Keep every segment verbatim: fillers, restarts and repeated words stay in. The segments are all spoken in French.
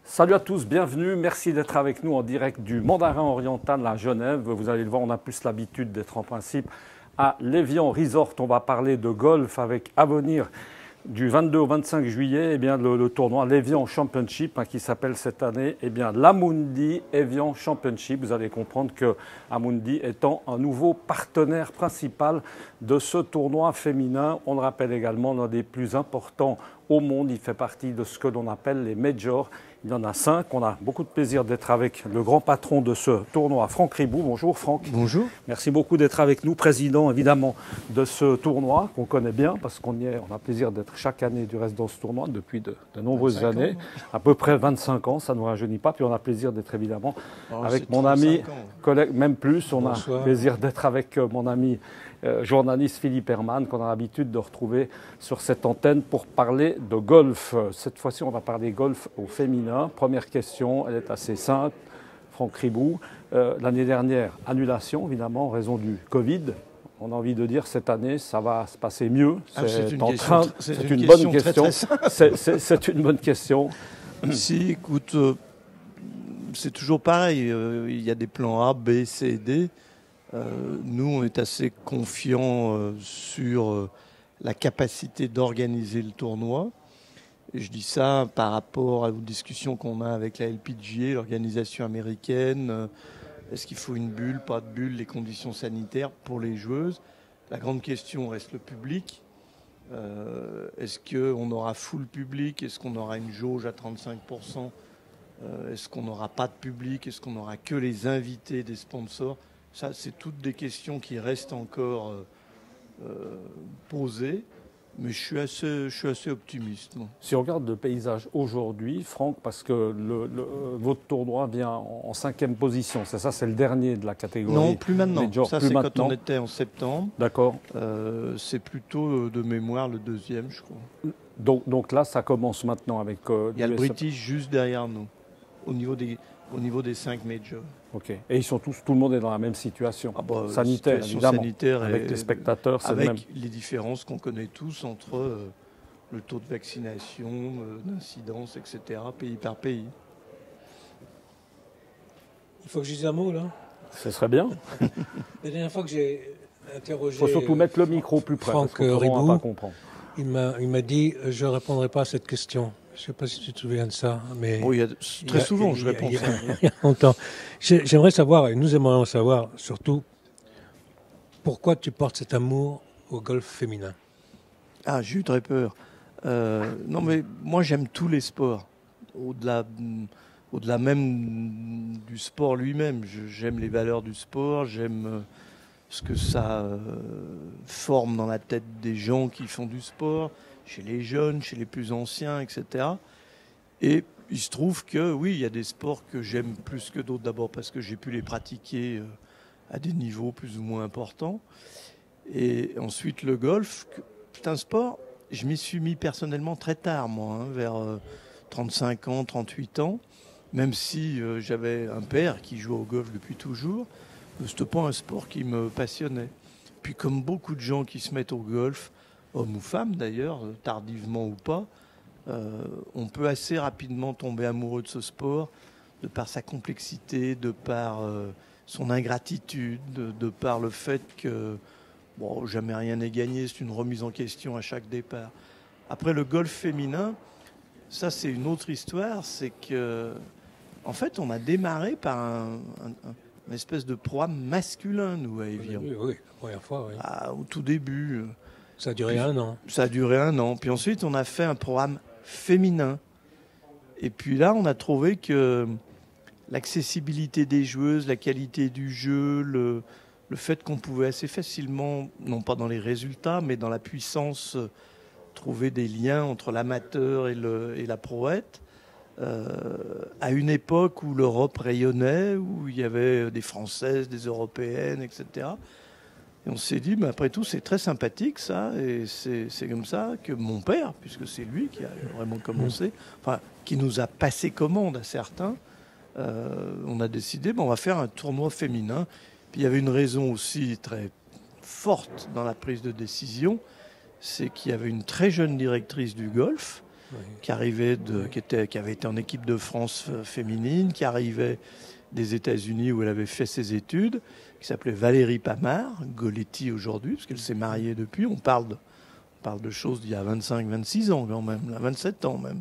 Salut à tous, bienvenue. Merci d'être avec nous en direct du Mandarin Oriental à Genève. Vous allez le voir, on a plus l'habitude d'être en principe à l'Évian Resort. On va parler de golf avec à venir du vingt-deux au vingt-cinq juillet, eh bien, le, le tournoi l'Évian Championship hein, qui s'appelle cette année eh bien, l'Amundi Évian Championship. Vous allez comprendre que Amundi étant un nouveau partenaire principal de ce tournoi féminin. On le rappelle également, l'un des plus importants au monde. Il fait partie de ce que l'on appelle les majors. Il y en a cinq. On a beaucoup de plaisir d'être avec le grand patron de ce tournoi, Franck Ribou. Bonjour Franck. Bonjour. Merci beaucoup d'être avec nous, président évidemment de ce tournoi qu'on connaît bien parce qu'on y est, on a plaisir d'être chaque année du reste dans ce tournoi depuis de, de nombreuses années, ans. à peu près vingt-cinq ans, ça ne nous rajeunit pas. Puis on a plaisir d'être évidemment oh, avec mon ami, collègue, même plus, on Bonsoir. a plaisir d'être avec mon ami Euh, journaliste Philippe Herman, qu'on a l'habitude de retrouver sur cette antenne pour parler de golf. Cette fois-ci, on va parler golf au féminin. Première question, elle est assez simple. Franck Ribou, euh, l'année dernière, annulation, évidemment, en raison du Covid. On a envie de dire cette année, ça va se passer mieux. Ah, c'est une, en question, train, c'est c'est une, une question bonne question. C'est une bonne question. Si, écoute, euh, c'est toujours pareil. Euh, il y a des plans A, B, C et D. Euh, nous, on est assez confiants euh, sur euh, la capacité d'organiser le tournoi. Et je dis ça par rapport aux discussions qu'on a avec la L P G A, l'organisation américaine. Euh, est-ce qu'il faut une bulle, pas de bulle, les conditions sanitaires pour les joueuses? La grande question reste le public. Euh, est-ce qu'on aura full public? Est-ce qu'on aura une jauge à trente-cinq pour cent? euh, Est-ce qu'on n'aura pas de public? Est-ce qu'on n'aura que les invités des sponsors? Ça, c'est toutes des questions qui restent encore euh, euh, posées, mais je suis assez, je suis assez optimiste. Moi. Si on regarde le paysage aujourd'hui, Franck, parce que le, le, votre tournoi vient en, en cinquième position, c'est ça, c'est le dernier de la catégorie. Non, plus maintenant. Major, ça, plus c'est maintenant. quand on était en septembre. D'accord. Euh, c'est plutôt de mémoire le deuxième, je crois. Donc, donc là, ça commence maintenant avec. Euh, Il y a le British juste derrière nous, au niveau des, au niveau des cinq majors. Ok. Et ils sont tous, tout le monde est dans la même situation ah bah, sanitaire, situation évidemment. Sanitaire avec et, les spectateurs, c'est avec le même. les différences qu'on connaît tous entre euh, le taux de vaccination, euh, d'incidence, et cetera, pays par pays. Il faut que je dise un mot, là. Ce serait bien. La dernière fois que j'ai interrogé... Il faut surtout euh, mettre le micro plus près, Franck parce qu'on Ribou, va pas comprendre. Il m'a dit euh, « je ne répondrai pas à cette question ». Je ne sais pas si tu te souviens de ça, mais... Bon, il y a, très souvent, je réponds ça. Il y a longtemps. J'aimerais savoir, et nous aimerions savoir, surtout, pourquoi tu portes cet amour au golf féminin. Ah, j'ai eu très peur. Euh, non, mais moi, j'aime tous les sports. Au-delà, au-delà même du sport lui-même. J'aime les valeurs du sport, j'aime ce que ça euh, forme dans la tête des gens qui font du sport, chez les jeunes, chez les plus anciens, et cetera. Et il se trouve que, oui, il y a des sports que j'aime plus que d'autres, d'abord parce que j'ai pu les pratiquer à des niveaux plus ou moins importants. Et ensuite, le golf, c'est un sport, je m'y suis mis personnellement très tard, moi, hein, vers trente-cinq ans, trente-huit ans, même si euh, j'avais un père qui jouait au golf depuis toujours, c'était pas un sport qui me passionnait. Puis comme beaucoup de gens qui se mettent au golf, hommes ou femmes d'ailleurs, tardivement ou pas, euh, on peut assez rapidement tomber amoureux de ce sport, de par sa complexité, de par euh, son ingratitude, de, de par le fait que bon, jamais rien n'est gagné, c'est une remise en question à chaque départ. Après le golf féminin, ça c'est une autre histoire, c'est que en fait on a démarré par un, un, un espèce de programme masculin, nous, à Évian. Oui, oui, la première fois, oui. Ah, au tout début. Ça a duré puis, un an. Ça a duré un an. Puis ensuite, on a fait un programme féminin. Et puis là, on a trouvé que l'accessibilité des joueuses, la qualité du jeu, le, le fait qu'on pouvait assez facilement, non pas dans les résultats, mais dans la puissance, euh, trouver des liens entre l'amateur et, le, et la prouette, euh, à une époque où l'Europe rayonnait, où il y avait des Françaises, des Européennes, et cetera. Et on s'est dit, mais après tout, c'est très sympathique ça, et c'est comme ça que mon père, puisque c'est lui qui a vraiment commencé, enfin, qui nous a passé commande à certains, euh, on a décidé, ben, on va faire un tournoi féminin. Puis il y avait une raison aussi très forte dans la prise de décision, c'est qu'il y avait une très jeune directrice du golf, oui. qui arrivait de, oui. qui, était, qui avait été en équipe de France féminine, qui arrivait des États-Unis où elle avait fait ses études, qui s'appelait Valérie Pamard, Goletti aujourd'hui, parce qu'elle s'est mariée depuis. On parle de, on parle de choses d'il y a vingt-cinq, vingt-six ans quand même, là, vingt-sept ans même.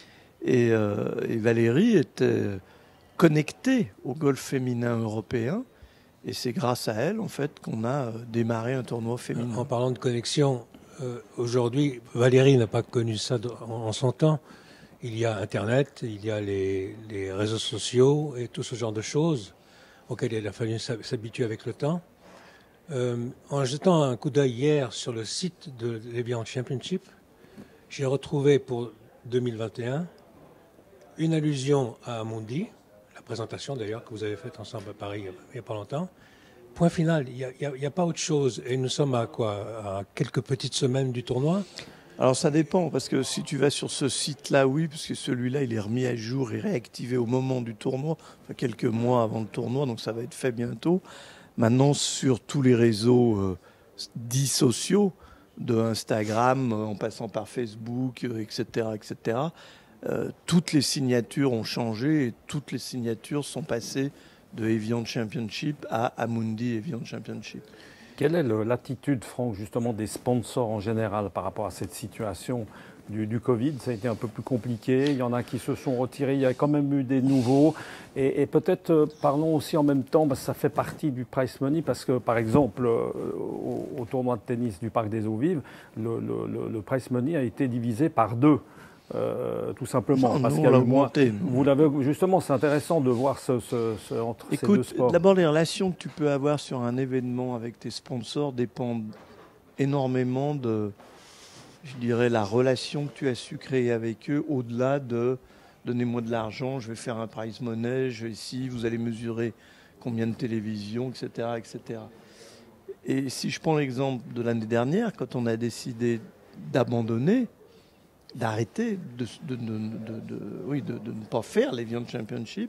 Et, euh, et Valérie était connectée au golf féminin européen. Et c'est grâce à elle, en fait, qu'on a démarré un tournoi féminin. En parlant de connexion, euh, aujourd'hui, Valérie n'a pas connu ça en, en son temps. Il y a Internet, il y a les, les réseaux sociaux et tout ce genre de choses auxquelles il a fallu s'habituer avec le temps. Euh, en jetant un coup d'œil hier sur le site de l'Evian Championship, j'ai retrouvé pour deux mille vingt et un une allusion à Amundi, la présentation d'ailleurs que vous avez faite ensemble à Paris il n'y a pas longtemps. Point final, il n'y a, a, a pas autre chose. Et nous sommes à quoi? À quelques petites semaines du tournoi? Alors ça dépend, parce que si tu vas sur ce site-là, oui, parce que celui-là, il est remis à jour et réactivé au moment du tournoi, enfin quelques mois avant le tournoi, donc ça va être fait bientôt. Maintenant, sur tous les réseaux euh, dits sociaux, de Instagram, euh, en passant par Facebook, euh, et cetera, et cetera, euh, toutes les signatures ont changé et toutes les signatures sont passées de Evian Championship à Amundi Evian Championship. Quelle est l'attitude, Franck, justement, des sponsors en général par rapport à cette situation du, du Covid? Ça a été un peu plus compliqué. Il y en a qui se sont retirés. Il y a quand même eu des nouveaux. Et, et peut-être euh, parlons aussi en même temps, parce que ça fait partie du prize money, parce que, par exemple, euh, au, au tournoi de tennis du Parc des Eaux Vives, le, le, le, le prize money a été divisé par deux. Euh, tout simplement. Non, parce nous, qu'il y a on l'a eu moins... augmenté. Vous l'avez justement, c'est intéressant de voir ce, ce, ce, entre Écoute, ces deux sports. D'abord, les relations que tu peux avoir sur un événement avec tes sponsors dépendent énormément de, je dirais, la relation que tu as su créer avec eux, au-delà de donnez-moi de l'argent, je vais faire un prize money, je vais ici, vous allez mesurer combien de télévisions, et cetera, et cetera. Et si je prends l'exemple de l'année dernière, quand on a décidé d'abandonner, d'arrêter, de, de, de, de, de, oui, de, de ne pas faire l'Evian Championship,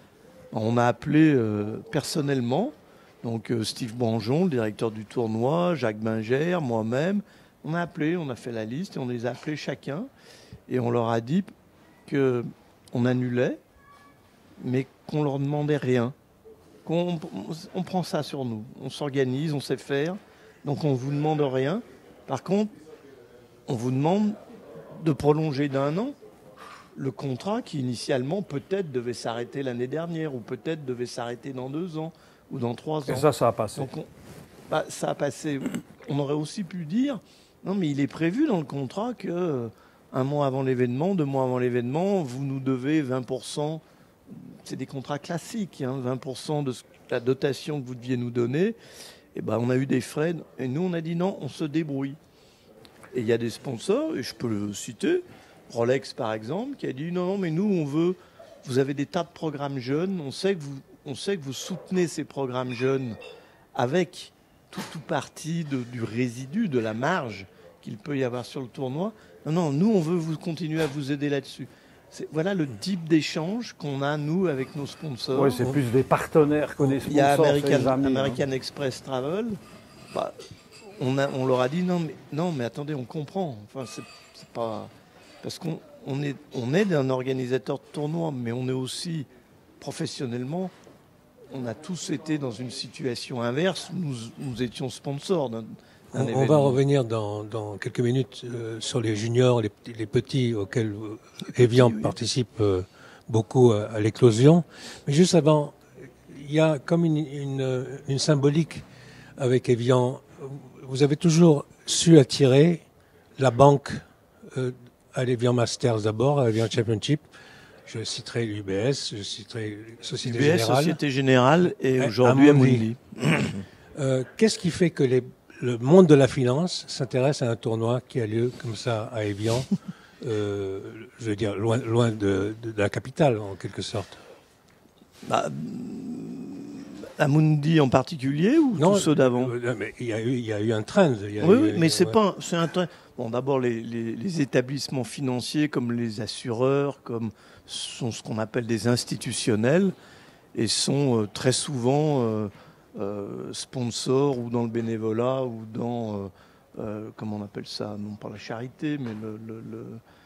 on a appelé euh, personnellement, donc euh, Steve Banjon, le directeur du tournoi, Jacques Binger, moi-même, on a appelé, on a fait la liste et on les a appelés chacun et on leur a dit qu'on annulait, mais qu'on leur demandait rien, qu'on on prend ça sur nous, on s'organise, on sait faire, donc on vous demande rien. Par contre, on vous demande de prolonger d'un an le contrat qui initialement peut-être devait s'arrêter l'année dernière ou peut-être devait s'arrêter dans deux ans ou dans trois ans. Et ça, ça a passé. Donc on, bah, ça a passé. On aurait aussi pu dire, non mais il est prévu dans le contrat que euh, un mois avant l'événement, deux mois avant l'événement, vous nous devez vingt pour cent. C'est des contrats classiques, hein, vingt pour cent de la dotation que vous deviez nous donner. Et ben, on a eu des frais et nous on a dit non, on se débrouille. Et il y a des sponsors, et je peux le citer, Rolex par exemple, qui a dit non, non, mais nous on veut, vous avez des tas de programmes jeunes, on sait que vous, on sait que vous soutenez ces programmes jeunes avec tout, tout parti de, du résidu, de la marge qu'il peut y avoir sur le tournoi. Non, non, nous on veut vous continuer à vous aider là-dessus. C'est, voilà le type d'échange qu'on a, nous, avec nos sponsors. Oui, c'est plus des partenaires que des sponsors. Il y a American, amis, American hein. Express Travel. Bah, on, a, on leur a dit non mais, non, mais attendez, on comprend. Enfin, c'est, c'est pas... Parce qu'on on est, on est un organisateur de tournoi, mais on est aussi, professionnellement, on a tous été dans une situation inverse. Nous, nous étions sponsors d'un, d'un on, événement. On va revenir dans, dans quelques minutes euh, sur les juniors, les, les petits auxquels euh, Evian oui. participe euh, beaucoup à, à l'éclosion. Mais juste avant, il y a comme une, une, une symbolique avec Evian. Vous avez toujours su attirer la banque euh, à l'Evian Masters d'abord, à l'Evian Championship. Je citerai l'U B S, je citerai Société U B S, Générale. Société Générale et aujourd'hui Amundi. euh, qu'est-ce qui fait que les, le monde de la finance s'intéresse à un tournoi qui a lieu comme ça à Evian, euh, je veux dire loin, loin de, de, de la capitale en quelque sorte? Bah, Amundi en particulier ou non, tous ceux d'avant? euh, mais il y a eu, il y a eu un trend. Il y a oui, eu, oui, mais c'est ouais. pas, c'est un trend. Bon, d'abord les, les, les établissements financiers comme les assureurs, comme sont ce qu'on appelle des institutionnels, et sont euh, très souvent euh, euh, sponsors ou dans le bénévolat ou dans euh, euh, comment on appelle ça, non pas la charité, mais le, le, le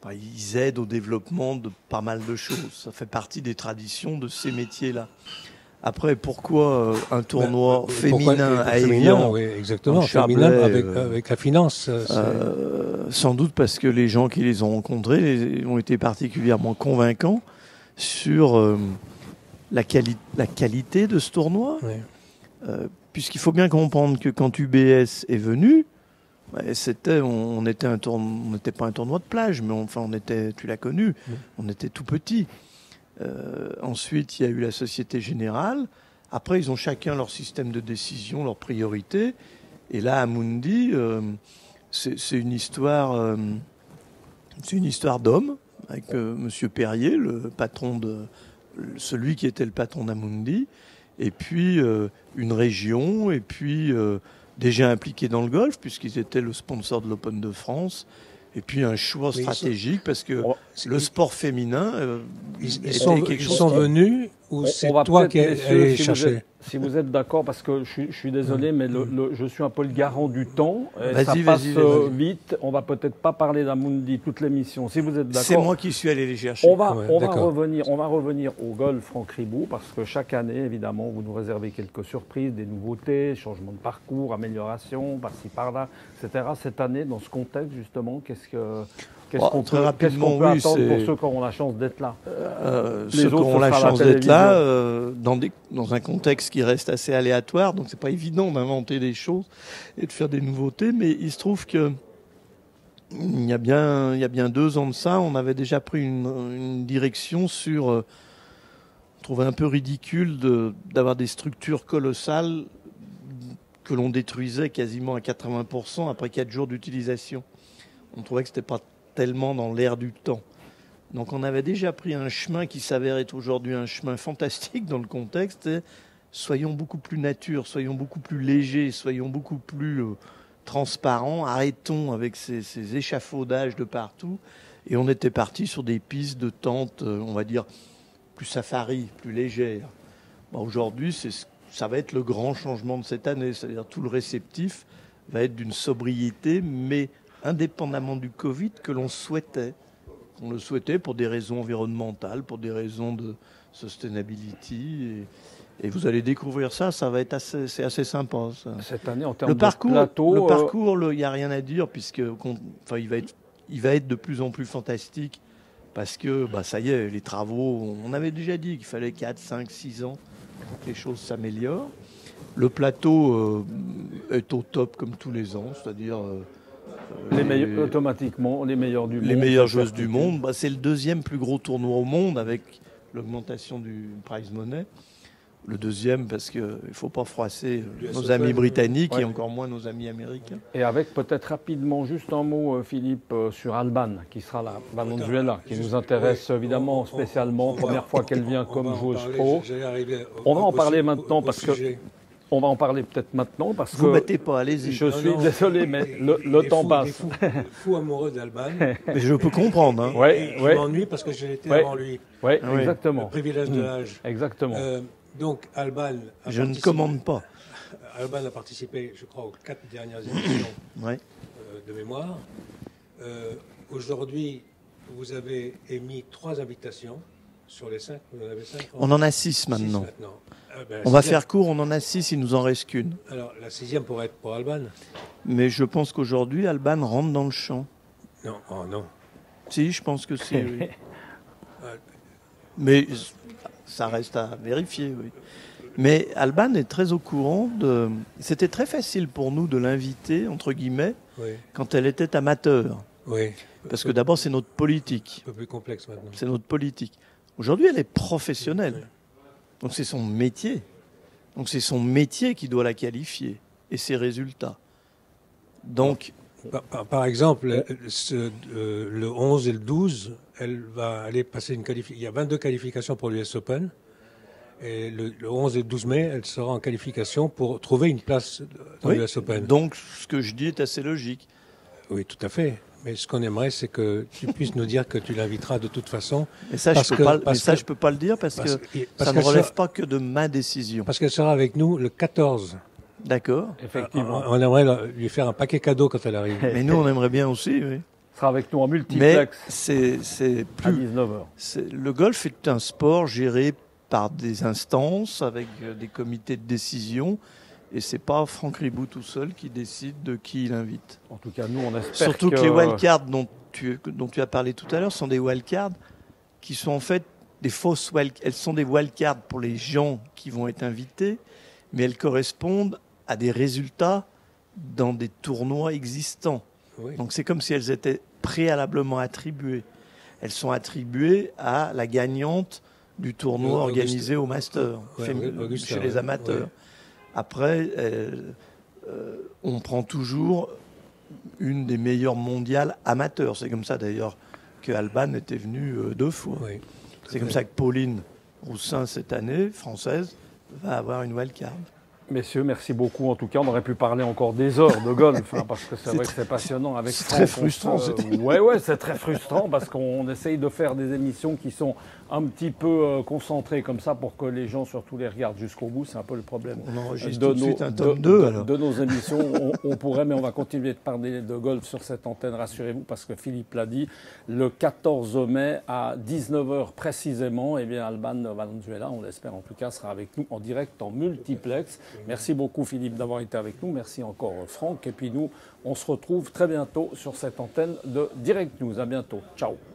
enfin, ils aident au développement de pas mal de choses. Ça fait partie des traditions de ces métiers-là. Après, pourquoi euh, un tournoi ben, féminin à féminin, Évian, oui, exactement, Chablais, féminin avec, euh, avec la finance. euh, sans doute parce que les gens qui les ont rencontrés les, ont été particulièrement convaincants sur euh, la, quali la qualité de ce tournoi. Oui. Euh, puisqu'il faut bien comprendre que quand U B S est venu, ouais, c'était, on, on était un tournoi, on n'était pas un tournoi de plage, mais on, enfin, on était, tu l'as connu, oui. On était tout petit. Euh, ensuite, il y a eu la Société Générale. Après, ils ont chacun leur système de décision, leurs priorités. Et là, Amundi, euh, c'est, c'est une histoire, euh, c'est une histoire d'homme avec euh, Monsieur Perrier, le patron de, celui qui était le patron d'Amundi, et puis euh, une région, et puis euh, déjà impliqués dans le golf puisqu'ils étaient le sponsor de l'Open de France. Et puis un choix Mais stratégique sont... parce que oh, le sport féminin euh, ils, ils sont, ils sont qui... venus ou c'est toi qui es allé si chercher vous êtes, si vous êtes d'accord, parce que je, je suis désolé, mais le, le, je suis un peu le garant du temps. Et ça passe vas-y, vas-y. vite. On va peut-être pas parler d'Amundi toute l'émission. Si vous êtes d'accord, c'est moi qui suis allé les chercher. On va, ouais, on va revenir, on va revenir au golf Franck Ribot parce que chaque année, évidemment, vous nous réservez quelques surprises, des nouveautés, changements de parcours, améliorations, par-ci par-là, et cetera. Cette année, dans ce contexte justement, qu'est-ce que Qu'est-ce qu'on peut, qu'est-ce qu'on peut oui, attendre pour ceux qui auront la chance d'être là euh, Ceux qui auront la chance d'être là, euh, dans, des, dans un contexte qui reste assez aléatoire, donc c'est pas évident d'inventer des choses et de faire des nouveautés, mais il se trouve que il y a bien, il y a bien deux ans de ça, on avait déjà pris une, une direction sur, euh, on trouvait un peu ridicule de, d'avoir des structures colossales que l'on détruisait quasiment à quatre-vingts pour cent après quatre jours d'utilisation. On trouvait que c'était pas tellement dans l'air du temps. Donc on avait déjà pris un chemin qui s'avère être aujourd'hui un chemin fantastique dans le contexte. Et soyons beaucoup plus nature, soyons beaucoup plus légers, soyons beaucoup plus euh, transparents, arrêtons avec ces, ces échafaudages de partout. Et on était parti sur des pistes de tente, euh, on va dire, plus safari, plus légères. Bon, aujourd'hui, c'est, ça va être le grand changement de cette année, c'est-à-dire tout le réceptif va être d'une sobriété, mais indépendamment du Covid, que l'on souhaitait. On le souhaitait pour des raisons environnementales, pour des raisons de sustainability. Et, et vous allez découvrir ça, ça va être assez, c'est assez sympa. Ça. Cette année, en termes le parcours, de plateau... Le parcours, il n'y a rien à dire, puisque enfin, il, va être, il va être de plus en plus fantastique, parce que, bah, ça y est, les travaux, on avait déjà dit qu'il fallait quatre, cinq, six ans pour que les choses s'améliorent. Le plateau euh, est au top comme tous les ans, c'est-à-dire... Euh, Les meilleurs, automatiquement, les meilleurs du les monde. Les meilleures joueuses du monde. Bah, c'est le deuxième plus gros tournoi au monde avec l'augmentation du prize money. Le deuxième parce qu'il ne faut pas froisser nos amis britanniques ouais. et encore moins nos amis américains. Et avec peut-être rapidement, juste un mot, Philippe, sur Alban, qui sera la Valenzuela, qui nous intéresse oui, évidemment on, spécialement. On, on Première va, fois qu'elle vient on comme joueuse pro. On va en parler au, maintenant au, au parce sujet. que... On va en parler peut-être maintenant parce Vous que... Vous mettez pas, allez-y. Je suis non, non, désolé, mais les, le, le temps fous, passe. Les fous, les fous amoureux d'Alban. Mais je peux comprendre. Hein. Ouais, ouais. Je m'ennuie parce que je l'étais ouais. avant lui. Oui, ouais, exactement. Le privilège de l'âge. Mmh. Exactement. Euh, donc, Alban... A je ne commande pas. Alban a participé, je crois, aux quatre dernières éditions ouais. euh, de mémoire. Euh, Aujourd'hui, vous avez émis trois invitations. Sur les cinq, vous en avez cinq? On en a six maintenant. Six maintenant. Ah ben, on va faire court, on en a six, il nous en reste qu'une. Alors, la sixième pourrait être pour Alban. Mais je pense qu'aujourd'hui, Alban rentre dans le champ. Non, oh non. Si, je pense que si, oui. Mais ça reste à vérifier, oui. Mais Alban est très au courant de... C'était très facile pour nous de l'inviter, entre guillemets, oui. quand elle était amateur. Oui. Parce que d'abord, c'est notre politique. Un peu plus complexe maintenant. C'est notre politique. Aujourd'hui, elle est professionnelle. Oui. Donc c'est son métier. Donc c'est son métier qui doit la qualifier et ses résultats. Donc, par, par, par exemple, ce, euh, le onze et le douze, elle va aller passer une qualification. Il y a vingt-deux qualifications pour l'U S Open. Et le, le onze et le douze mai, elle sera en qualification pour trouver une place dans oui. l'U S Open. Donc ce que je dis est assez logique. Oui, tout à fait. Mais ce qu'on aimerait, c'est que tu puisses nous dire que tu l'inviteras de toute façon. Mais ça, je ne peux pas le dire parce, parce que parce ça ne relève sera, pas que de ma décision. Parce qu'elle sera avec nous le quatorze. D'accord. Effectivement. On, on aimerait lui faire un paquet cadeau quand elle arrive. Mais nous, on aimerait bien aussi, oui. Ce sera avec nous en Mais multiplex c'est c'est à plus. dix-neuf heures. c'est- Le golf est un sport géré par des instances avec euh, des comités de décision. Et c'est pas Franck Ribou tout seul qui décide de qui il invite. En tout cas, nous, on espère Surtout que... que les wildcards dont tu, dont tu as parlé tout à l'heure sont des wildcards qui sont en fait des fausses wildcards. Elles sont des wildcards pour les gens qui vont être invités, mais elles correspondent à des résultats dans des tournois existants. Oui. Donc c'est comme si elles étaient préalablement attribuées. Elles sont attribuées à la gagnante du tournoi Augusta. organisé au Master, Ouais, fémi- Augusta, chez les ouais. amateurs. Ouais. Après, euh, euh, on prend toujours une des meilleures mondiales amateurs. C'est comme ça d'ailleurs que Alban était venu euh, deux fois. Oui. C'est comme ça que Pauline Roussin, cette année, française, va avoir une wildcard. Messieurs, merci beaucoup. En tout cas, on aurait pu parler encore des heures de golf, hein, parce que c'est C'est vrai que très- c'est passionnant. Avec c'est Franck, très on frustrant, se- c'était- Ouais, ouais, c'est très frustrant parce qu'on essaye de faire des émissions qui sont un petit peu euh, concentrées comme ça pour que les gens surtout les regardent jusqu'au bout. C'est un peu le problème. On enregistre de tout de nos, suite un de- tome deux, de- alors. de nos émissions. on, on pourrait, mais on va continuer de parler de golf sur cette antenne, rassurez-vous, parce que Philippe l'a dit, le quatorze mai à dix-neuf heures précisément, eh bien, Alban Valenzuela, on l'espère en tout cas, sera avec nous en direct en multiplex. Merci beaucoup Philippe d'avoir été avec nous. Merci encore Franck. Et puis nous, on se retrouve très bientôt sur cette antenne de Direct News. À bientôt. Ciao.